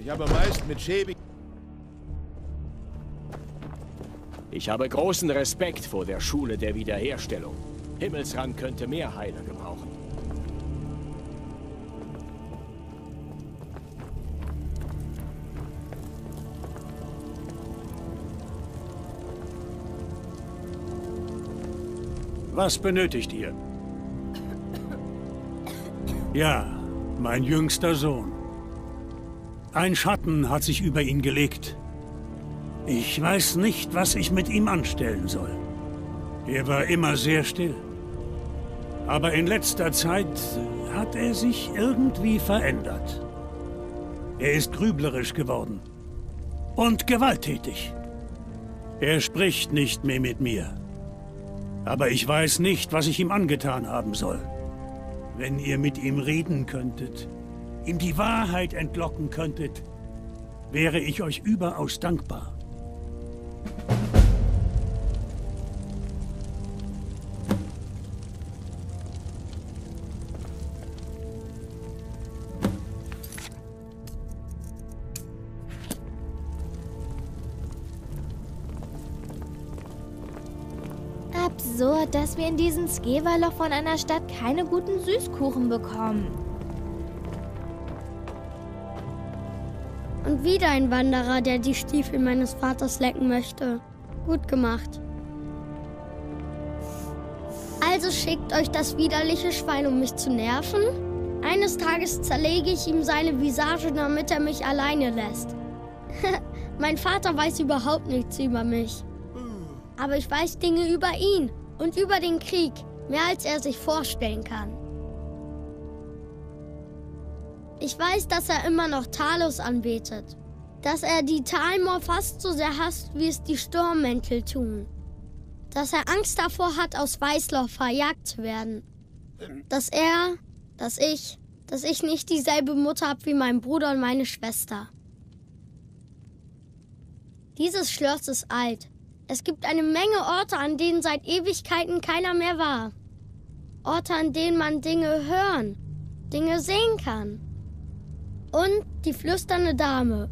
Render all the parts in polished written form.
Ich habe meist mit schäbigen... Ich habe großen Respekt vor der Schule der Wiederherstellung. Himmelsrand könnte mehr Heiler gebrauchen. Was benötigt ihr? Ja, mein jüngster Sohn. Ein Schatten hat sich über ihn gelegt. Ich weiß nicht, was ich mit ihm anstellen soll. Er war immer sehr still. Aber in letzter Zeit hat er sich irgendwie verändert. Er ist grüblerisch geworden. Und gewalttätig. Er spricht nicht mehr mit mir. Aber ich weiß nicht, was ich ihm angetan haben soll. Wenn ihr mit ihm reden könntet, ihm die Wahrheit entlocken könntet, wäre ich euch überaus dankbar. Absurd, dass wir in diesem Skeverloch von einer Stadt keine guten Süßkuchen bekommen. Und wieder ein Wanderer, der die Stiefel meines Vaters lecken möchte. Gut gemacht. Also schickt euch das widerliche Schwein, um mich zu nerven? Eines Tages zerlege ich ihm seine Visage, damit er mich alleine lässt. Mein Vater weiß überhaupt nichts über mich. Aber ich weiß Dinge über ihn und über den Krieg, mehr als er sich vorstellen kann. Ich weiß, dass er immer noch Talos anbetet. Dass er die Talmor fast so sehr hasst, wie es die Sturmmäntel tun. Dass er Angst davor hat, aus Weißloch verjagt zu werden. Dass ich nicht dieselbe Mutter habe wie mein Bruder und meine Schwester. Dieses Schloss ist alt. Es gibt eine Menge Orte, an denen seit Ewigkeiten keiner mehr war. Orte, an denen man Dinge hören, Dinge sehen kann. Und die flüsternde Dame.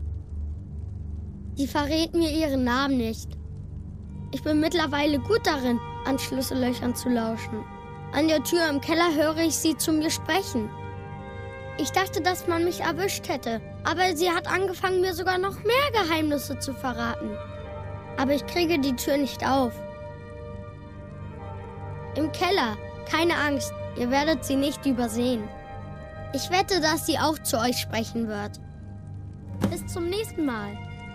Die verrät mir ihren Namen nicht. Ich bin mittlerweile gut darin, an Schlüssellöchern zu lauschen. An der Tür im Keller höre ich sie zu mir sprechen. Ich dachte, dass man mich erwischt hätte, aber sie hat angefangen, mir sogar noch mehr Geheimnisse zu verraten. Aber ich kriege die Tür nicht auf. Im Keller, keine Angst, ihr werdet sie nicht übersehen. Ich wette, dass sie auch zu euch sprechen wird. Bis zum nächsten Mal.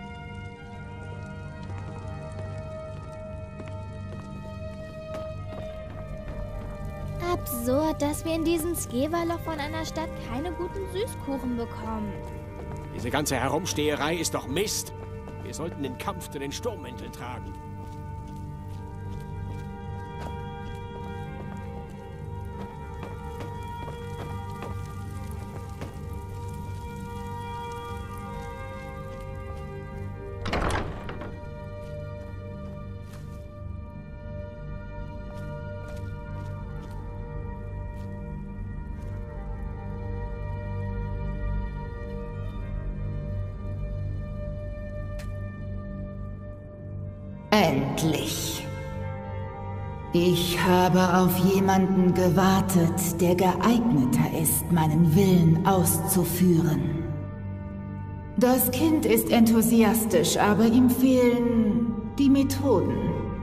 Absurd, dass wir in diesem Skeverloch von einer Stadt keine guten Süßkuchen bekommen. Diese ganze Herumsteherei ist doch Mist. Wir sollten den Kampf zu den Sturmmänteln tragen. Endlich. Ich habe auf jemanden gewartet, der geeigneter ist, meinen Willen auszuführen. Das Kind ist enthusiastisch, aber ihm fehlen die Methoden.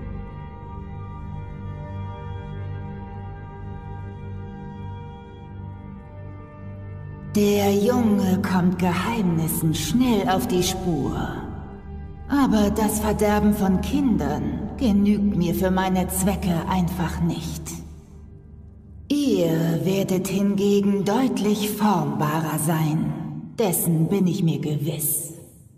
Der Junge kommt Geheimnissen schnell auf die Spur. Aber das Verderben von Kindern genügt mir für meine Zwecke einfach nicht. Ihr werdet hingegen deutlich formbarer sein. Dessen bin ich mir gewiss.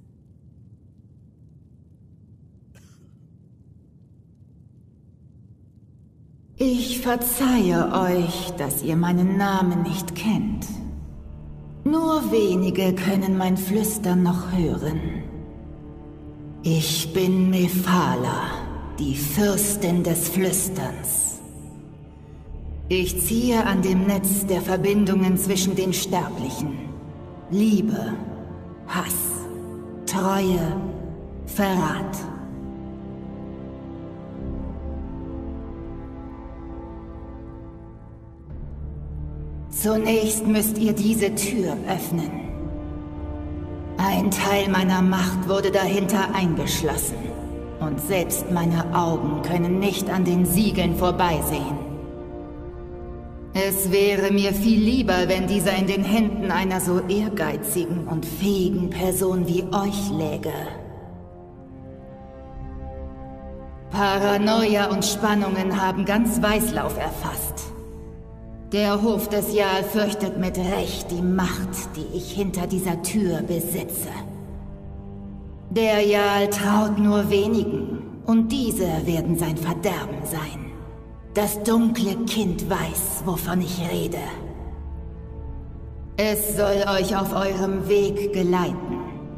Ich verzeihe euch, dass ihr meinen Namen nicht kennt. Nur wenige können mein Flüstern noch hören. Ich bin Mephala, die Fürstin des Flüsterns. Ich ziehe an dem Netz der Verbindungen zwischen den Sterblichen. Liebe, Hass, Treue, Verrat. Zunächst müsst ihr diese Tür öffnen. Ein Teil meiner Macht wurde dahinter eingeschlossen. Und selbst meine Augen können nicht an den Siegeln vorbeisehen. Es wäre mir viel lieber, wenn dieser in den Händen einer so ehrgeizigen und fähigen Person wie euch läge. Paranoia und Spannungen haben ganz Weißlauf erfasst. Der Hof des Jarl fürchtet mit Recht die Macht, die ich hinter dieser Tür besitze. Der Jarl traut nur wenigen, und diese werden sein Verderben sein. Das dunkle Kind weiß, wovon ich rede. Es soll euch auf eurem Weg geleiten.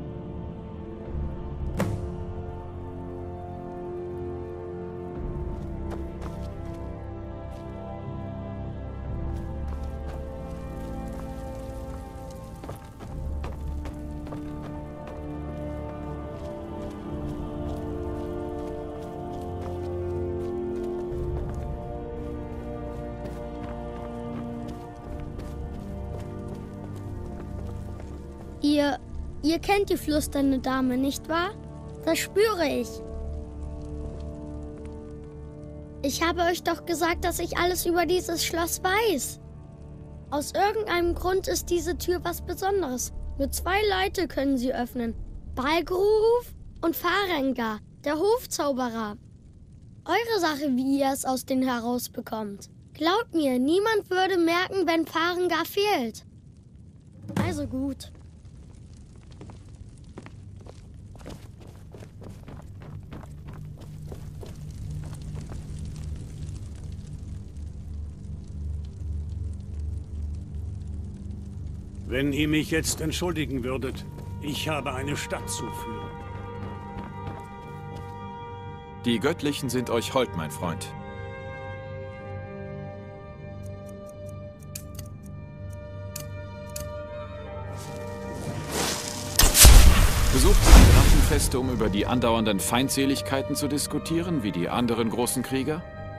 Ihr kennt die flüsternde Dame, nicht wahr? Das spüre ich. Ich habe euch doch gesagt, dass ich alles über dieses Schloss weiß. Aus irgendeinem Grund ist diese Tür was Besonderes. Nur 2 Leute können sie öffnen. Balgruf und Farengar, der Hofzauberer. Eure Sache, wie ihr es aus denen herausbekommt. Glaubt mir, niemand würde merken, wenn Farengar fehlt. Also gut. Wenn ihr mich jetzt entschuldigen würdet, ich habe eine Stadt zu führen. Die Göttlichen sind euch hold, mein Freund. Besucht ihr die Drachenfeste, um über die andauernden Feindseligkeiten zu diskutieren, wie die anderen großen Krieger?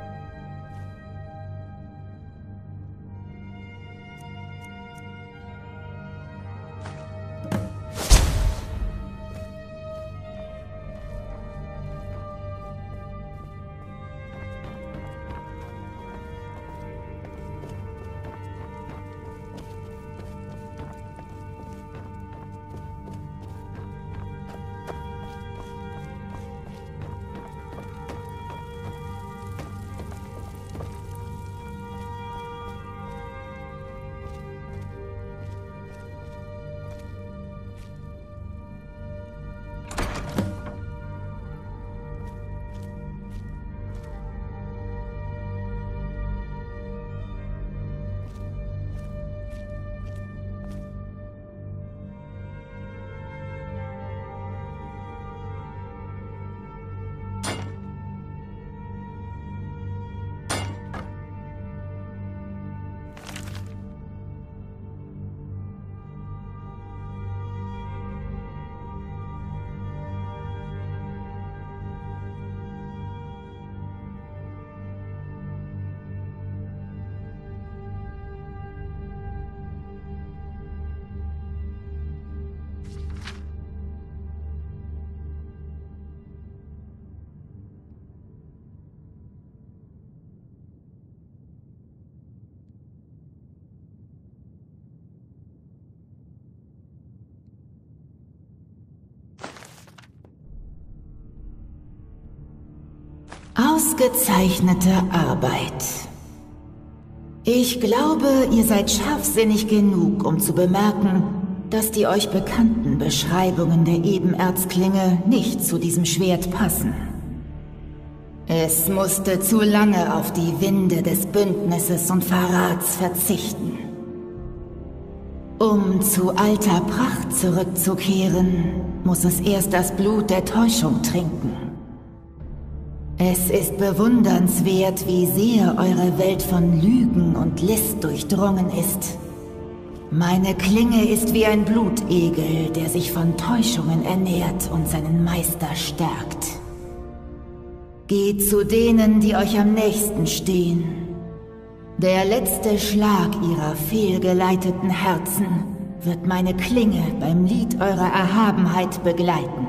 Ausgezeichnete Arbeit. Ich glaube, ihr seid scharfsinnig genug, um zu bemerken, dass die euch bekannten Beschreibungen der Ebenerzklinge nicht zu diesem Schwert passen. Es musste zu lange auf die Winde des Bündnisses und Verrats verzichten. Um zu alter Pracht zurückzukehren, muss es erst das Blut der Täuschung trinken. Es ist bewundernswert, wie sehr eure Welt von Lügen und List durchdrungen ist. Meine Klinge ist wie ein Blutegel, der sich von Täuschungen ernährt und seinen Meister stärkt. Geht zu denen, die euch am nächsten stehen. Der letzte Schlag ihrer fehlgeleiteten Herzen wird meine Klinge beim Lied eurer Erhabenheit begleiten.